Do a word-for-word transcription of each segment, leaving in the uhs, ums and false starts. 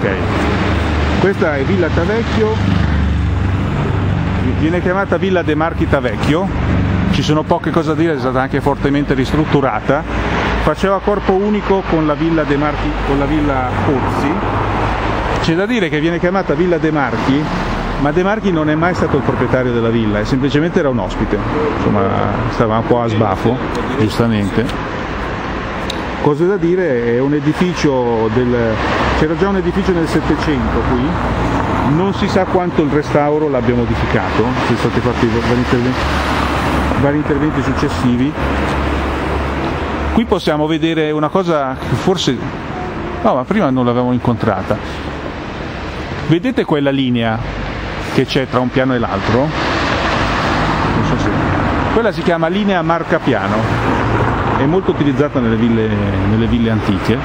Ok, questa è Villa Tavecchio, viene chiamata Villa De Marchi Tavecchio, ci sono poche cose da dire, è stata anche fortemente ristrutturata, faceva corpo unico con la Villa De Marchi, con la Villa Pozzi. C'è da dire che viene chiamata Villa De Marchi, ma De Marchi non è mai stato il proprietario della villa, è semplicemente era un ospite, insomma stava un po' a sbafo, giustamente. Cose da dire, è un edificio del... c'era già un edificio nel Settecento qui, non si sa quanto il restauro l'abbia modificato, sono stati fatti vari interventi, vari interventi successivi. Qui possiamo vedere una cosa che forse, no, ma prima non l'avevamo incontrata. Vedete quella linea che c'è tra un piano e l'altro? Non so se... quella si chiama linea marcapiano. È molto utilizzata nelle ville, nelle ville antiche,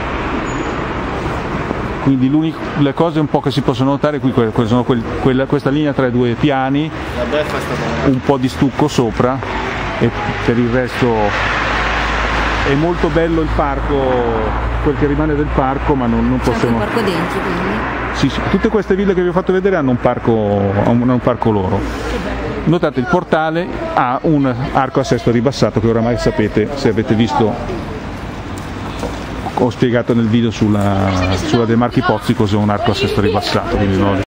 quindi le cose un po' che si possono notare qui sono quel, quella, questa linea tra i due piani, un po' di stucco sopra, e per il resto è molto bello il parco, quel che rimane del parco, ma non, non possiamo... C'è un parco dentro, quindi? Sì, sì, tutte queste ville che vi ho fatto vedere hanno un parco, hanno un parco loro. Notate il portale ha un arco a sesto ribassato che oramai sapete, se avete visto, ho spiegato nel video sulla, sulla De Marchi Pozzi cos'è un arco a sesto ribassato, quindi no.